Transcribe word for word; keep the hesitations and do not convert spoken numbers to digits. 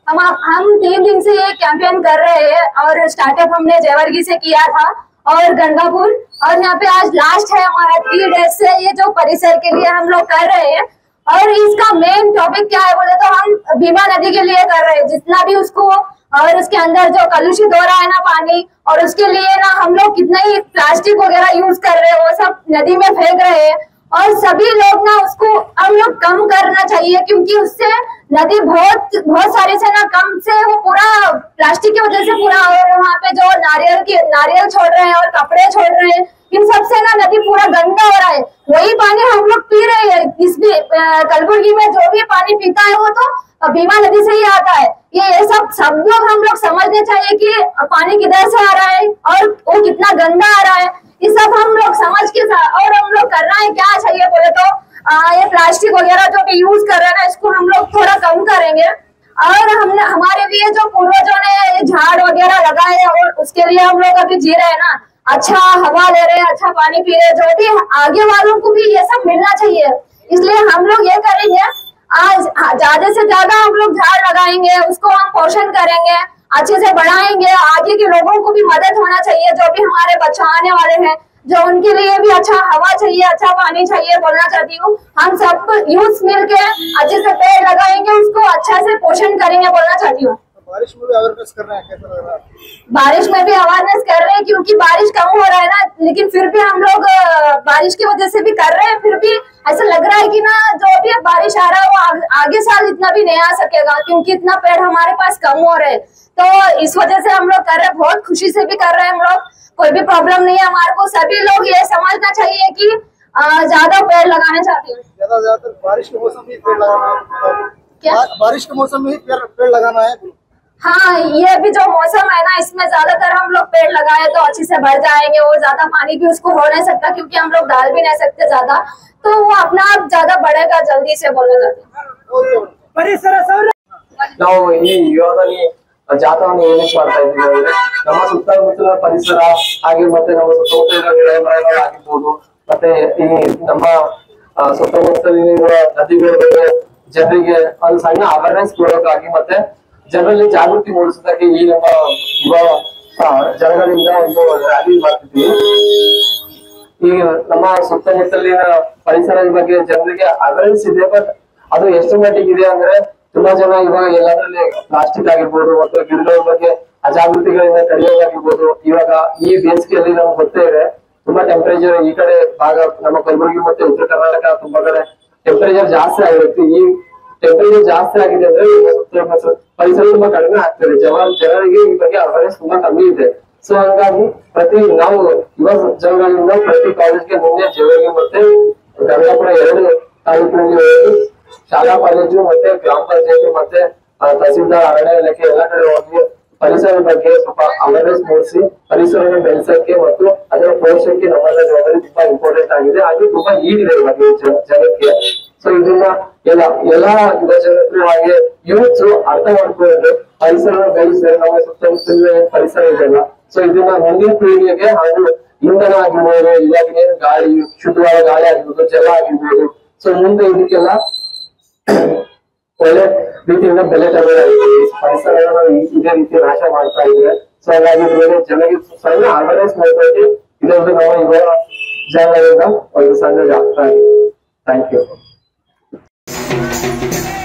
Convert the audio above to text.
हम हम तीन दिन से ये कैंपेन कर रहे हैं और स्टार्टअप हमने जयवर्गी से किया था और गंगापुर, और यहाँ पे आज लास्ट है हमारा थ्री डेज से ये जो परिसर के लिए हम लोग कर रहे हैं। और इसका मेन टॉपिक क्या है बोले तो हम भीमा नदी के लिए कर रहे हैं, जितना भी उसको और उसके अंदर जो कलुषित हो रहा है ना पानी, और उसके लिए ना हम लोग कितना ही प्लास्टिक वगैरह यूज कर रहे हैं वो सब नदी में फेंक रहे हैं, और सभी लोग ना उसको हम लोग कम करना चाहिए, क्योंकि उससे नदी बहुत बहुत सारे से ना कम से वो पूरा प्लास्टिक की वजह से पूरा, और वहाँ पे जो नारियल के नारियल छोड़ रहे हैं और कपड़े छोड़ रहे हैं, इन सब से ना नदी पूरा गंदा हो रहा है। वही पानी हम लोग पी रहे हैं। इसमें कलबुर्गी में जो भी पानी पीता है वो तो भीमा नदी से ही आता है। ये ये सब सब लोग हम लोग समझने चाहिए कि पानी किधर से आ रहा है और वो कितना गंदा आ रहा है। ये सब हम लोग समझ के और हम लोग करना है क्या चाहिए बोले तो आ, ये प्लास्टिक वगैरह जो भी यूज कर रहे हैं ना, इसको हम लोग थोड़ा कम करेंगे। और हमने हमारे लिए जो पूर्वजों ने झाड़ वगैरह लगाए हैं और उसके लिए हम लोग अभी जी रहे हैं ना, अच्छा हवा ले रहे हैं, अच्छा पानी पी रहे हैं, जो भी आगे वालों को भी ये सब मिलना चाहिए। इसलिए हम लोग ये करेंगे, आज ज्यादा से ज्यादा हम लोग झाड़ लगाएंगे, उसको हम पोषण करेंगे, अच्छे से बढ़ाएंगे। आगे के लोगों को भी मदद होना चाहिए, जो भी हमारे बच्चे आने वाले हैं, जो उनके लिए भी अच्छा हवा चाहिए, अच्छा पानी चाहिए। बोलना चाहती हूँ हम सब यूथ मिलके अच्छे से पेड़ लगाएंगे, उसको अच्छा से पोषण करेंगे, बोलना चाहती हूँ। बारिश में भी अवेयरनेस कर रहे हैं, कैसा लग रहा है? बारिश में भी अवेयरनेस कर रहे हैं, क्योंकि बारिश कम हो रहा है ना, लेकिन फिर भी हम लोग बारिश की वजह से भी कर रहे हैं। फिर भी ऐसा लग रहा है कि ना जो भी बारिश आ रहा है वो आग, आगे साल इतना भी नहीं आ सकेगा, क्योंकि इतना पेड़ हमारे पास कम हो रहे हैं। तो इस वजह से हम लोग कर रहे हैं, बहुत खुशी से भी कर रहे हैं हम लोग, कोई भी प्रॉब्लम नहीं है हमारे को। सभी लोग ये समझना चाहिए कि ज्यादा पेड़ लगाने चाहते हैं। ज्यादा ज्यादा बारिश के मौसम में पेड़ लगाना है क्या? बारिश के मौसम में पेड़ पेड़ लगाना है। हाँ, ये भी जो मौसम है ना, इसमें ज्यादातर हम लोग पेड़ लगाए तो अच्छे से बढ़ जाएंगे। वो ज्यादा पानी भी उसको हो नहीं सकता, क्योंकि हम लोग डाल भी नहीं सकते ज्यादा, तो वो अपना आप ज्यादा बढ़ेगा जल्दी से। बोलना चाहते ನಾವು ಈ ಯೋಧನಿ ಜಾಥಾವನ್ನು ಏನಕ್ಕೆ ಮಾಡ್ತಾ ಇದ್ದೀವಿ ಅಂದ್ರೆ, ನಮ್ಮ ಸುತ್ತಮುತ್ತಲ ಪರಿಸರ ಹಾಗೆ ಮತ್ತೆ ನಮ್ಮ ಸುತ್ತಮುತ್ತಲಿನ ಗಿಡ ಮರಗಳು ಆಗಿರ್ಬೋದು, ಮತ್ತೆ ಈ ನಮ್ಮ ಸುತ್ತಮುತ್ತಲಿನ ನದಿಗಳ ಬಗ್ಗೆ ಜನರಿಗೆ ಒಂದು ಸಣ್ಣ ಅವೇರ್ನೆಸ್ ಕೊಡೋಕ್ಕಾಗಿ ಮತ್ತೆ ಜನರಲ್ಲಿ ಜಾಗೃತಿ ಮೂಡಿಸೋದಕ್ಕೆ ಈ ನಮ್ಮ ಯುವ ಜನಗಳಿಂದ ಒಂದು ರ್ಯಾಲಿ ಮಾಡ್ತಿದ್ವಿ। ಈ ನಮ್ಮ ಸುತ್ತಮುತ್ತಲಿನ ಪರಿಸರದ ಬಗ್ಗೆ ಜನರಿಗೆ ಅವೇರ್ನೆಸ್ ಇದೆ, ಬಟ್ ಅದು ಎಷ್ಟು ಮಟ್ಟಿಗೆ ಇದೆ ಅಂದ್ರೆ ತುಂಬಾ ಜನ ಇವಾಗ ಎಲ್ಲದರಲ್ಲಿ ಪ್ಲಾಸ್ಟಿಕ್ ಆಗಿರ್ಬೋದು ಅಥವಾ ಗಿಡಗಳ ಬಗ್ಗೆ ಅಜಾಗೃತಿಗಳಿಂದ ಕಡಿಯೋದಾಗಿರ್ಬೋದು। ಇವಾಗ ಈ ಬೇಸಿಗೆಯಲ್ಲಿ ನಮ್ಗೆ ಗೊತ್ತೇ ಇದೆ, ತುಂಬಾ ಟೆಂಪರೇಚರ್ ಈ ಕಡೆ ಭಾಗ ನಮ್ಮ ಕಲಬುರಗಿ ಮತ್ತೆ ಉತ್ತರ ಕರ್ನಾಟಕ ತುಂಬಾ ಕಡೆ ಟೆಂಪರೇಚರ್ ಜಾಸ್ತಿ ಆಗಿರುತ್ತೆ। ಈ ಟೆಂಪರೇಚರ್ ಜಾಸ್ತಿ ಆಗಿದೆ ಅಂದ್ರೆ ಪರಿಸರ ತುಂಬಾ ಕಡಿಮೆ ಆಗ್ತದೆ, ಜನ ಜನರಿಗೆ ಈ ಬಗ್ಗೆ ಅವೇರ್ನೆಸ್ ತುಂಬಾ ಕಮ್ಮಿ ಇದೆ। ಸೊ ಹಾಗಾಗಿ ಪ್ರತಿ ನಾವು ಯುವ ಜನಗಳಿಂದ ಪ್ರತಿ ಕಾಲೇಜ್ಗೆ ಮುಂದೆ ಜೇವರ್ಗಿ ಮತ್ತೆ ಗಂಗಾಪುರ ಎರಡು ತಾಲೂಕಿನಲ್ಲಿ ಹೋಗಿ ಶಾಲಾ ಕಾಲೇಜು ಮತ್ತೆ ಗ್ರಾಮ ಪಂಚಾಯತಿ ಮತ್ತೆ ತಹಸೀಲ್ದಾರ್ ಅರಣ್ಯ ಇಲಾಖೆ ಎಲ್ಲ ಕಡೆ ಹೋಗಿ ಪರಿಸರದ ಬಗ್ಗೆ ಸ್ವಲ್ಪ ಅವೇರ್ನೆಸ್ ಮೂಡಿಸಿ ಪರಿಸರವನ್ನು ಬೆಳೆಸಕ್ಕೆ ಮತ್ತು ಅದರ ಪೋಷಣೆಗೆ ನಮ್ಮೆಲ್ಲ ಜವಾಬ್ದಾರಿ ತುಂಬಾ ಇಂಪಾರ್ಟೆಂಟ್ ಆಗಿದೆ, ಹಾಗೆ ತುಂಬಾ ಈಡಿದೆ ಇವಾಗ ಜನಕ್ಕೆ। ಸೊ ಇದನ್ನ ಎಲ್ಲ ಎಲ್ಲಾ ಯುವ ಜನರು ಹಾಗೆ ಯೂತ್ಸ್ ಅರ್ಥ ಮಾಡ್ಕೊಂಡು ಪರಿಸರ ಬೆಳೆಸಿದ್ರೆ ನಮ್ಮ ಸುತ್ತಮುತ್ತಲಿನ ಪರಿಸರ ಇದೆಲ್ಲ, ಸೊ ಇದನ್ನ ಮುಂದಿನ ಪೀಳಿಗೆಗೆ ಹಾಗೂ ಇಂಧನ ಆಗಿರ್ಬೋದು, ಇವಾಗಿನ ಗಾಳಿ ಶುದ್ಧವಾದ ಗಾಳಿ ಆಗಿರ್ಬೋದು, ಜಲ ಆಗಿರ್ಬೋದು, ಸೊ ಮುಂದೆ ಇದಕ್ಕೆಲ್ಲ ಒಳ್ಳೆ ರೀತಿಯಿಂದ ಬೆಲೆ ತಗೊಳ್ಳಾಗಿದೆ। ಪರಿಸರವನ್ನು ಇದೇ ರೀತಿ ನಾಶ ಮಾಡ್ತಾ ಇದ್ರೆ, ಸೊ ಹಾಗಾಗಿ ಜನರಿಗೆ ಸಣ್ಣ ಅವೇರ್ನೆಸ್ ಮಾಡ್ಕೊಂಡು ಇದೊಂದು ನಾವು ಯುವ ಜನರಿಂದ ಒಂದು ಸಣ್ಣ ಜಾತ್ರೆ ಆಗಿದೆ। Thank you.